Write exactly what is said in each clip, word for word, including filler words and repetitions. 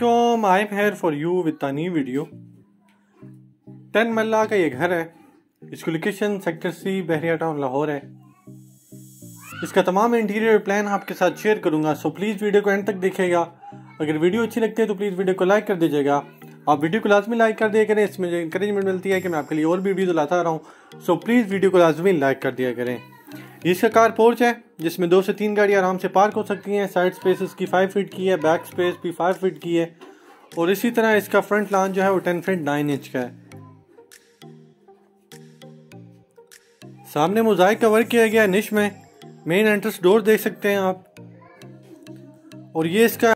अस्सलामुअलैकुम, I am here for you with new video. Ten marla का ये घर है। इसकी location sector C Bahria town Lahore है। इसका तमाम इंटीरियर प्लान आपके साथ शेयर करूंगा, सो प्लीज़ वीडियो को एंड तक देखिएगा। अगर वीडियो अच्छी लगती है तो प्लीज़ वीडियो को लाइक कर दीजिएगा। आप वीडियो को लाजमी लाइक कर दिया करें, इसमें मुझे इंकरेजमेंट मिलती है कि मैं आपके लिए और भी वीडियो लाता रहा हूँ। सो प्लीज़ वीडियो को लाजमी लाइक कर दिया करें। इसका कार पोर्च है जिसमें दो से तीन गाड़ियाँ आराम से पार्क हो सकती हैं। साइड स्पेस इसकी फाइव फीट की है, बैक स्पेस भी फाइव फीट की है और इसी तरह इसका फ्रंट लॉन जो है वो टेन फीट नाइन इंच का है। सामने मोज़ाइक का वर्क किया गया है निश में। मेन एंट्रेंस डोर देख सकते हैं आप। और ये इसका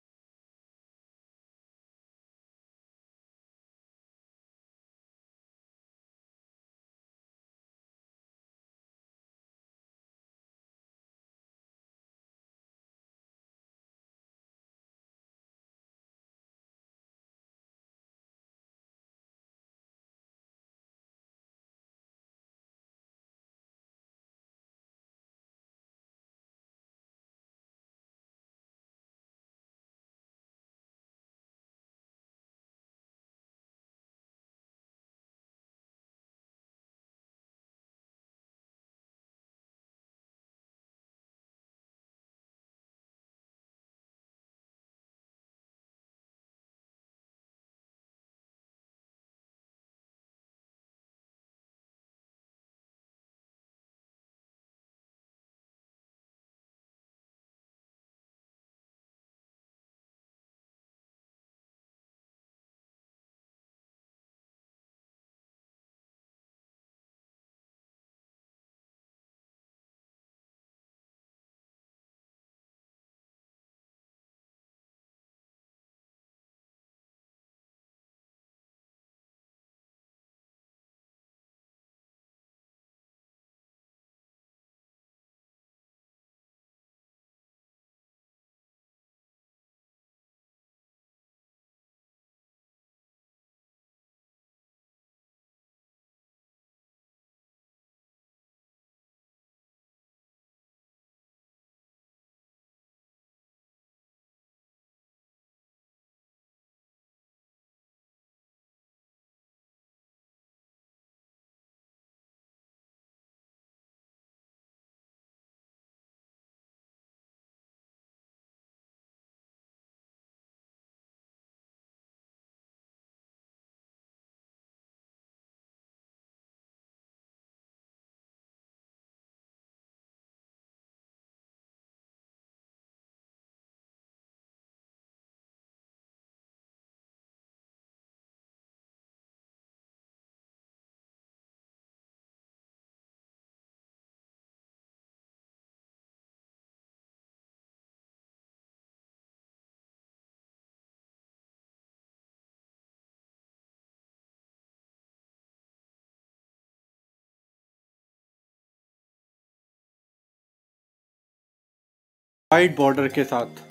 वाइट बॉर्डर के साथ।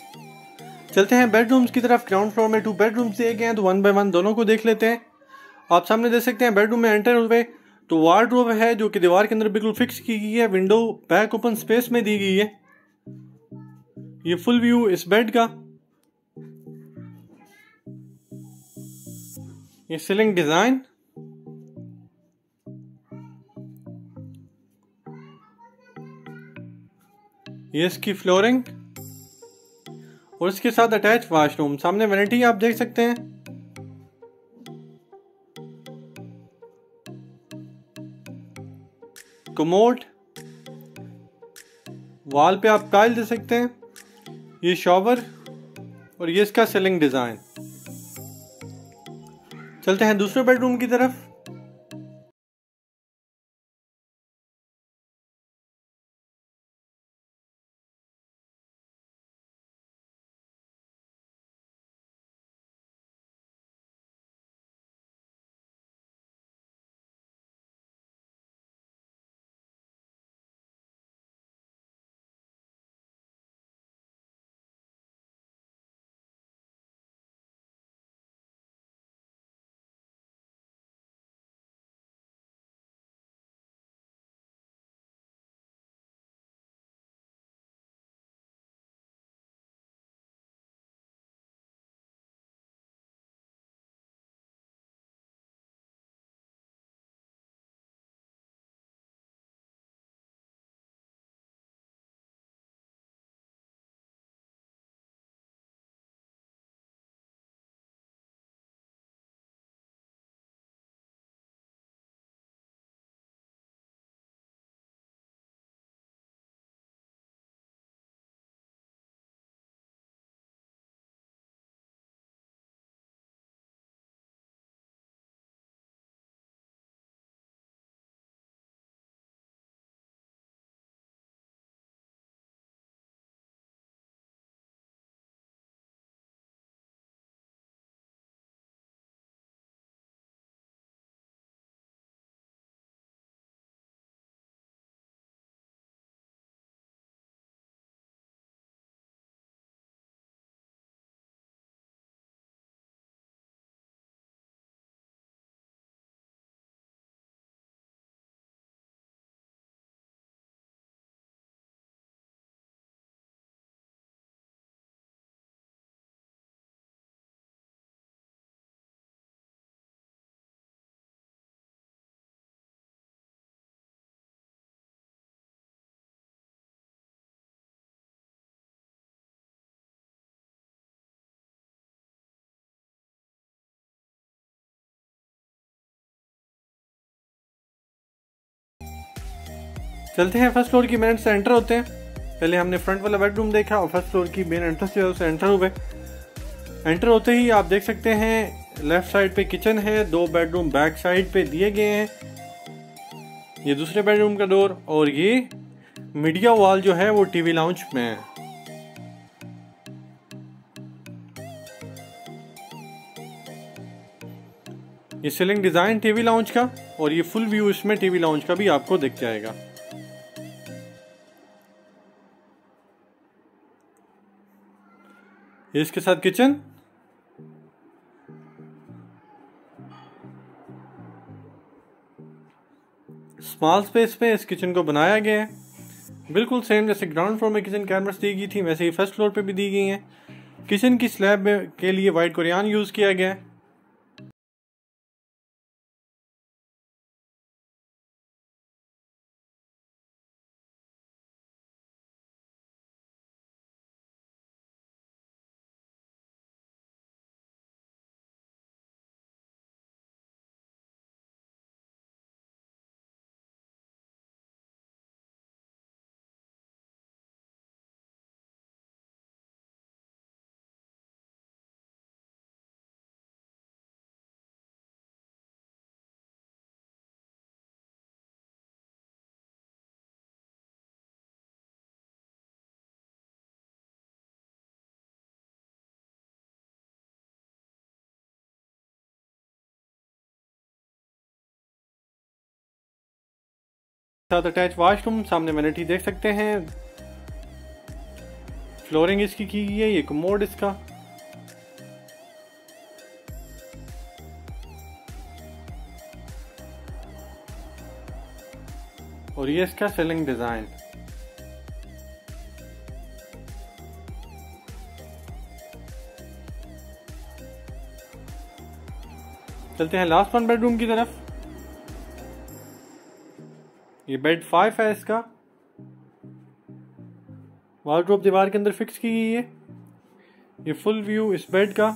चलते हैं बेडरूम्स की तरफ। ग्राउंड फ्लोर में टू बेडरूम्स दिए गए हैं तो वन बाय वन दोनों को देख लेते हैं। आप सामने देख सकते हैं बेडरूम में एंटर हुए तो वार्डरोब है जो कि दीवार के अंदर बिल्कुल फिक्स की गई है। विंडो बैक ओपन स्पेस में दी गई है। ये फुल व्यू इस बेड का। ये सीलिंग डिजाइन, ये इसकी फ्लोरिंग और इसके साथ अटैच वॉशरूम। सामने वैनिटी आप देख सकते हैं। कमोड, वॉल पे आप टाइल दे सकते हैं। ये शॉवर और ये इसका सीलिंग डिजाइन। चलते हैं दूसरे बेडरूम की तरफ। चलते हैं फर्स्ट फ्लोर की मेन से एंटर होते हैं। पहले हमने फ्रंट वाला बेडरूम देखा और फर्स्ट फ्लोर की मेन एंट्रेंस जो है उसे एंटर हुए। एंटर होते ही आप देख सकते हैं लेफ्ट साइड पे किचन है, दो बेडरूम बैक साइड पे दिए गए हैं, ये दूसरे बेडरूम का डोर, और ये मीडिया वॉल जो है वो टीवी लाउंज में है। ये सीलिंग डिजाइन टीवी लाउंज का और ये फुल व्यू इसमें टीवी लाउंज का भी आपको दिख जाएगा। इसके साथ किचन, स्मॉल स्पेस पे इस किचन को बनाया गया है। बिल्कुल सेम जैसे ग्राउंड फ्लोर में किचन कैमरास दी गई थी वैसे ही फर्स्ट फ्लोर पे भी दी गई हैं। किचन की स्लैब के लिए वाइट कोरियान यूज किया गया है। साथ अटैच वॉशरूम, सामने वैनिटी देख सकते हैं। फ्लोरिंग इसकी की गई है, ये कमोड इसका, और ये इसका सीलिंग डिजाइन। चलते हैं लास्ट वन बेडरूम की तरफ। ये बेड फाइव है, इसका वार्डरोब दीवार के अंदर फिक्स की गई है। ये फुल व्यू इस बेड का,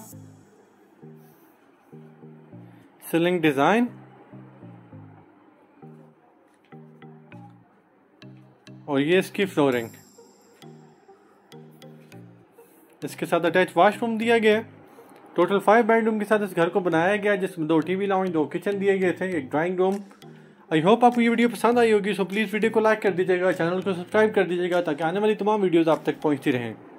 सीलिंग डिजाइन, और ये इसकी फ्लोरिंग। इसके साथ अटैच वॉशरूम दिया गया है। टोटल फाइव बेडरूम के साथ इस घर को बनाया गया जिसमें दो टीवी लाउंज, दो किचन दिए गए थे, एक ड्राइंग रूम। आई होप आपको ये वीडियो पसंद आई होगी, सो प्लीज़ वीडियो को लाइक कर दीजिएगा, चैनल को सब्सक्राइब कर दीजिएगा ताकि आने वाली तमाम वीडियोस आप तक पहुंचती रहें।